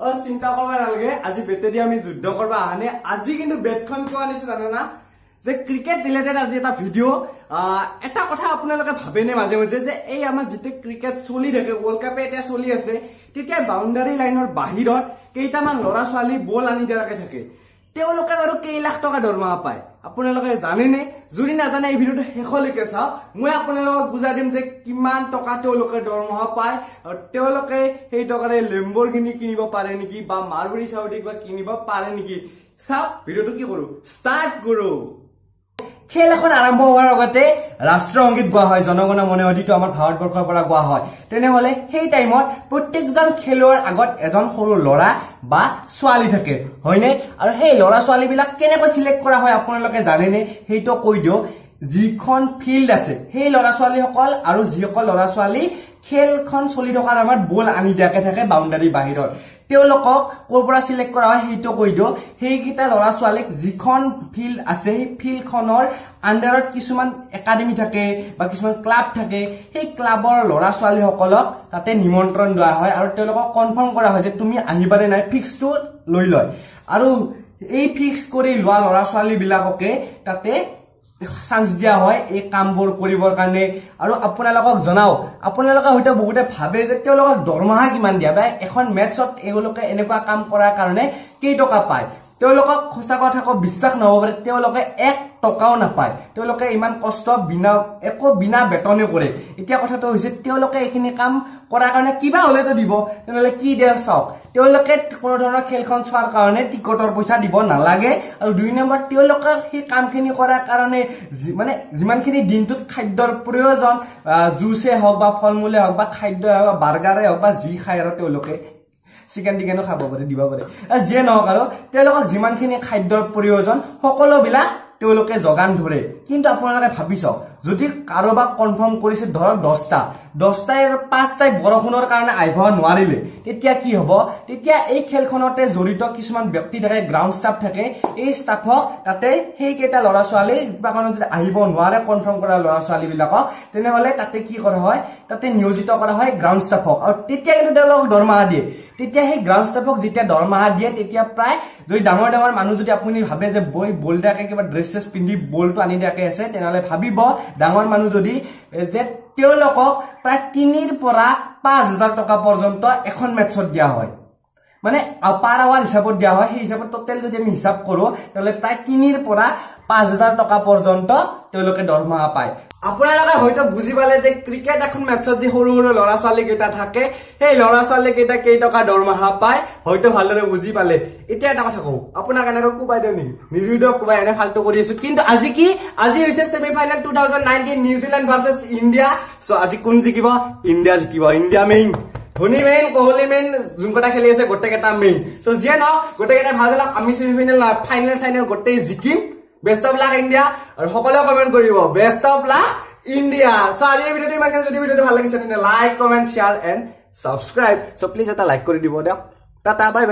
চিন্তা কৰবা নালাগে আজি বেটেদি আমি যুদ্ধ কৰবা আহানে আজি কিন্তু বেটখন কিয় আনিছো জানা না যে ক্ৰিকেট ৰিলেটেড আজি এটা ভিডিও এটা কথা আপোনালোকে ভাবেনে মাজে মাজে যে এই আমাৰ যেতে ক্ৰিকেট চলি থাকে ওয়ার্ল্ড কাপে এটা চলি আছে তেতিয়া বাউন্ডাৰী লাইনৰ বাহিৰত কেইটামান লৰা ছোৱালী বল আনি দিয়াকে থাকে তেওঁলোকে আৰু কেই লাখ টকা দৰমহা পায় আপোনালোকে জানেনে যদি নাজানে এই ভিডিওটো শেষলৈকে চাওক মই আপোনালোকক বুজাই দিম যে কিমান টকা তেওঁলোকে দৰমহা পায় আৰু তেওঁলোকে সেই টকাৰে লেম্বৰগিনি কিনিব পাৰে নেকি বা মাৰ্বৰি সাউডি বা কিনিব পাৰে নেকি চাওক ভিডিওটো কি কৰো ষ্টাৰ্ট কৰো খেল এখন আৰম্ভ হোৱাৰ আগতে ৰাষ্ট্ৰসংগীত গোৱা হয় জনগণ মন অধিটো আমাৰ ভাৰতবৰ্ষৰ পৰা গোৱা হয় তেনেহলে সেই টাইমত প্ৰত্যেকজন খেলুৱৈৰ আগত এজন সৰু লৰা বা ছোৱালী থাকে হয়নে আৰু সেই লৰা ছোৱালী বিলাক কেনেকৈ সিলেক্ট কৰা হয় আপোনালোকে জানেনে হেইটো কৈ দিও যিখন ফিল্ড আছে সেই লৰা ছোৱালী সকল আৰু যিসকল লৰা ছোৱালী খেলখন চলি থকাৰ আমাৰ বল আনি দিয়াকে থাকে বাউন্ডাৰী বাহিৰত তেওঁলোকক কোৰ পৰা সিলেক্ট কৰা হয় হেইটো কৈ দিও হেইকিটা লৰা ছোৱালীক যিখন ফিল্ড আছে সেই ফিল্ডখনৰ আন্ডাৰত কিছুমান একাডেমি থাকে বা কিছুমান ক্লাব থাকে সেই ক্লাবৰ লৰা ছোৱালী সকলক তাতে নিমন্ত্ৰণ দিয়া হয় আৰু তেওঁলোকক কনফাৰ্ম কৰা হয় যে তুমি আহিবাৰে নাই ফিক্সটো লৈ লয় আৰু এই ফিক্স কৰি লোৱা লৰা ছোৱালী বিলাককে তাতে চান্স দিয়া হয় এই কামবোৰ কৰিবৰ কাৰণে আৰু আপোনালোকক জনাও আপোনালোকে হয়তো বহুতে ভাবে যে তেওঁলোকক দৰমহা কিমান দিয়া বা এখন মেটছত এওঁলোকে এনেকুৱা কাম কৰাৰ কাৰণে কেই টকা পায় তেওঁলোকক খোসা কথা বিশ্বাস নহব পাৰে তেওঁলোকে 1 টকাও নাপায় তেওঁলোকে ইমান কষ্ট বিনা বেতনে কৰে এতিয়া কথাটো হৈছে তেওঁলোকে এইখিনি কাম কৰাৰ কাৰণে কিবা হলেতো দিব তেনেহলে কি দিয়া চাওক তেওঁলোকে কোনো ধৰণৰ খেলখন চোৱাৰ কাৰণে টিকটৰ পইচা দিব নালাগে আৰু 2 নম্বৰ তেওঁলোকে সেই কামখিনি কৰাৰ কাৰণে মানে যিমানখিনি দিনটোত খাদ্যৰ প্ৰয়োজন জুসে হওক বা ফলমূলে হওক বা খাদ্য হওক বা বাৰ্গাৰে হওক বা যি খায় আৰু তেওঁলোকে চিকেন টিকেনো খাব পাৰে দিব পাৰে যে নহওক আৰু তেওঁলোকক যিমানখিনি খাদ্যৰ প্ৰয়োজন সকলোবিলাক তেওঁলোকে যোগান ধৰে কিন্তু আপোনালোকে ভাবিছক যদি কাৰোবাক কনফাৰ্ম কৰিছে ধৰক 10টাই আৰু 5টাই বৰষুণৰ কাৰণে আহিব নোৱাৰিলে তেতিয়া কি হ'ব তেতিয়া এই খেলখনতে জড়িত কিছুমান ব্যক্তি থাকে গ্ৰাউণ্ড ষ্টাফ থাকে এই ষ্টাফক তাতে সেই কেইটা লৰা ছোৱালী কিবা কাৰণত যদি আহিব নোৱাৰে কনফাৰ্ম কৰা লৰা ছোৱালী বিলাকক তেনেহলে তাতে কি কৰা হয় তাতে নিয়োজিত কৰা হয় গ্ৰাউণ্ড ষ্টাফক আৰু তেতিয়া কিন্তু তেওঁলোকক দৰমহা দিয়ে তেতিয়া সেই গ্ৰাউণ্ড ষ্টাফক যেতিয়া দৰমহা দিয়ে তেতিয়া প্ৰায় যদি ডাঙৰ মানুহ যদি আপুনি ভাবে যে বল দিয়াকে কিবা ড্ৰেছেছ পিন্ধি বলটো আনি দিয়াকে আছে তেনেহলে ভাবিব ডাঙৰ মানুহ যদি যে তেওঁলোকক প্ৰায় 3 পৰা 5000 টকা পৰ্যন্ত এখন মেটছত দিয়া হয় মানে পাৰ আৱাৰ হিচাপত দিয়া হয় সেই হিচাপত টোটেল যদি আমি হিসাব কৰো তাহলে প্ৰায় 3 পৰা 5000 টকা পৰ্যন্ত তেওঁলোকে দৰমহা পায় আপোনালোকে হয়তো বুজি পালে যে ক্ৰিকেট এখন মেটছত যে সৰু লৰা ছোৱালী কেইটা থাকে সেই লৰা ছোৱালী কেইটা কেই টকা দৰমহা পায় হয়তো ভালদৰে বুজি পালে এতিয়া এটা কথা কওঁ আপোনাক এনে কোবাই দিও নেকি নিউজিলেণ্ড কোবাই এনে ফালতু কৰি আছো কিন্তু আজি হৈছে semifinal 2019 New Zealand versus India so আজি কোন জিকিব ইণ্ডিয়া জিকিব India main Dhoni main Kohli main যোন কথা খেলি আছে গোটেইকেইটা মেইন সো যে ন গোটেইকেইটা ভাল হওক আমি সেমিফাইনাল ফাইনেল গোটেই জিকিম বেষ্ট অফ লাক ইণ্ডিয়া আৰু সকলোৱে কমেন্ট কৰিব best of luck India so আজিৰ ভিডিওটো ইমান যদি ভিডিওটো ভাল লাগিছে তেনে like comment share and subscribe so please এটা লাইক কৰি দিব দিয়ক টাটা বাই বাই